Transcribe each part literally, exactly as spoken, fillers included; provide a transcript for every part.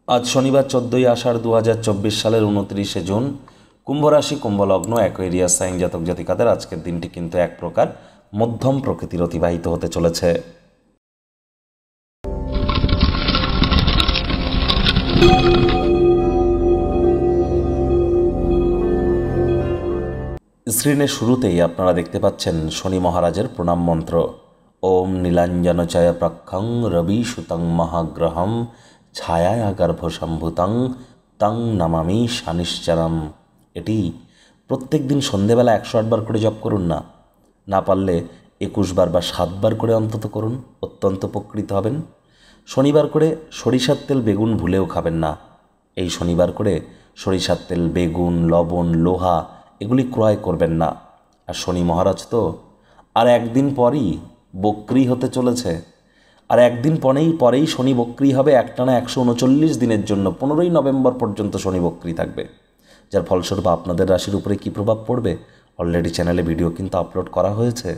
আজ শনিবার চোদ্দোই আষাঢ় দু হাজার চব্বিশ সালের উনত্রিশে জুন। কুম্ভ রাশি, কুম্ভলগ্ন, অ্যাকোয়ারিয়াস সাইন জাতক জাতিকাদের আজকের দিনটি কিন্তু এক প্রকার মধ্যম প্রকৃতির অতিবাহিত হতে চলেছে। স্ক্রিনের শুরুতেই আপনারা দেখতে পাচ্ছেন শনি মহারাজের প্রণাম মন্ত্র। ওম নীলাঞ্জনচয় প্রক্ষং রবি সুতং মহাগ্রহম ছায়া গর্ভসম্ভূতং তং নমামি শানিশ্চরম। এটি প্রত্যেক দিন সন্ধেবেলা একশো আটবার করে জপ করুন না, না পারলে একুশ বার বা সাতবার করে অন্তত করুন, অত্যন্ত উপকৃত হবেন। শনিবার করে সরিষার তেল বেগুন ভুলেও খাবেন না। এই শনিবার করে সরিষার তেল, বেগুন, লবণ, লোহা এগুলি ক্রয় করবেন না। আর শনি মহারাজ তো আর একদিন পরই বক্রি হতে চলেছে, আর একদিন পরেই পরেই শনি বক্রি হবে। একটানা একশো উনচল্লিশ দিনের জন্য পনেরোই নভেম্বর পর্যন্ত শনি বক্রি থাকবে, যার ফলস্বরূপ আপনাদের রাশির উপরে কী প্রভাব পড়বে অলরেডি চ্যানেলে ভিডিও কিন্তু আপলোড করা হয়েছে।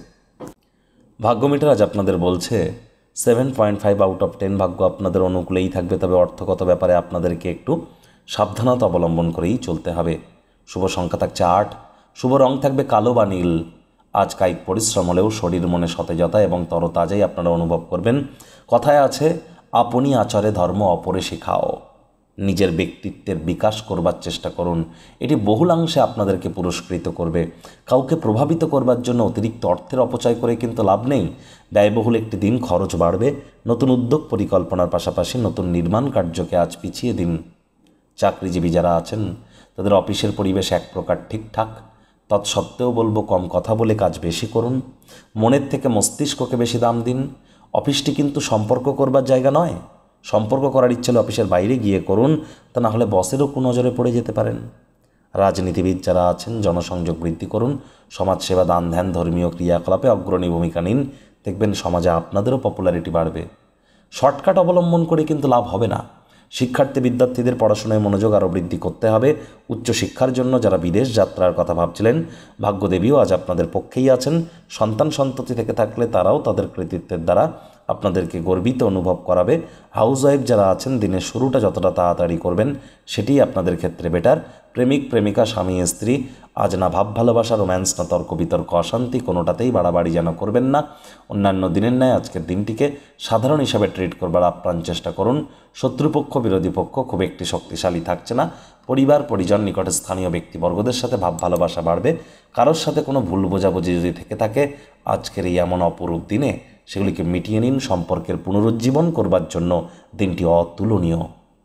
ভাগ্যমিটার আজ আপনাদের বলছে seven point five out of ten ভাগ্য আপনাদের অনুকূলেই থাকবে, তবে অর্থগত ব্যাপারে আপনাদেরকে একটু সাবধানতা অবলম্বন করেই চলতে হবে। শুভ সংখ্যা থাকছে আট, শুভ রং থাকবে কালো বা নীল। আজ কায়িক পরিশ্রম হলেও শরীর মনে সতেজতা এবং তরতাজাই আপনারা অনুভব করবেন। কথায় আছে, আপনি আচারে ধর্ম অপরে শেখাও। নিজের ব্যক্তিত্বের বিকাশ করবার চেষ্টা করুন, এটি বহুলাংশে আপনাদেরকে পুরস্কৃত করবে। কাউকে প্রভাবিত করবার জন্য অতিরিক্ত অর্থের অপচয় করে কিন্তু লাভ নেই। ব্যয়বহুল একটি দিন, খরচ বাড়বে। নতুন উদ্যোগ পরিকল্পনার পাশাপাশি নতুন নির্মাণ কার্যকে আজ পিছিয়ে দিন। চাকরিজীবী যারা আছেন তাদের অফিসের পরিবেশ এক প্রকার ঠিকঠাক, তৎসত্ত্বেও বলবো কম কথা বলে কাজ বেশি করুন। মনের থেকে মস্তিষ্ককে বেশি দাম দিন। অফিসটি কিন্তু সম্পর্ক করবার জায়গা নয়। সম্পর্ক করার ইচ্ছে হলে অফিসের বাইরে গিয়ে করুন, তা না হলে বসেরও কুনজরে পড়ে যেতে পারেন। রাজনীতিবিদ যারা আছেন জনসংযোগ বৃদ্ধি করুন। সমাজসেবা, দান ধ্যান, ধর্মীয় ক্রিয়াকলাপে অগ্রণী ভূমিকা নিন, দেখবেন সমাজে আপনাদেরও পপুলারিটি বাড়বে। শর্টকাট অবলম্বন করে কিন্তু লাভ হবে না। শিক্ষার্থী বিদ্যার্থীদের পড়াশোনায় মনোযোগ আরও বৃদ্ধি করতে হবে। উচ্চশিক্ষার জন্য যারা বিদেশ যাত্রার কথা ভাবছিলেন, ভাগ্যদেবীও আজ আপনাদের পক্ষেই আছেন। সন্তান সন্ততি থেকে থাকলে তারাও তাদের কৃতিত্বের দ্বারা আপনাদেরকে গর্বিত অনুভব করাবে। হাউস ওয়াইফ যারা আছেন দিনের শুরুটা যতটা তাড়াতাড়ি করবেন সেটিই আপনাদের ক্ষেত্রে বেটার। প্রেমিক প্রেমিকা, স্বামী স্ত্রী আজ না ভাব ভালোবাসা, রোম্যান্স, না তর্ক বিতর্ক, অশান্তি, কোনোটাতেই বাড়াবাড়ি যেন করবেন না। অন্যান্য দিনের ন্যায় আজকের দিনটিকে সাধারণ হিসাবে ট্রিট করবার আপ্রাণ চেষ্টা করুন। শত্রুপক্ষ, বিরোধী পক্ষ খুব একটি শক্তিশালী থাকছে না। পরিবার, পরিজন, নিকটে স্থানীয় ব্যক্তিবর্গদের সাথে ভাব ভালোবাসা বাড়বে। কারোর সাথে কোনো ভুল বোঝাবুঝি যদি থেকে থাকে আজকের এই এমন অপরূপ দিনে সেগুলিকে মিটিয়ে নিন। সম্পর্কের পুনরুজ্জীবন করবার জন্য দিনটি অতুলনীয়।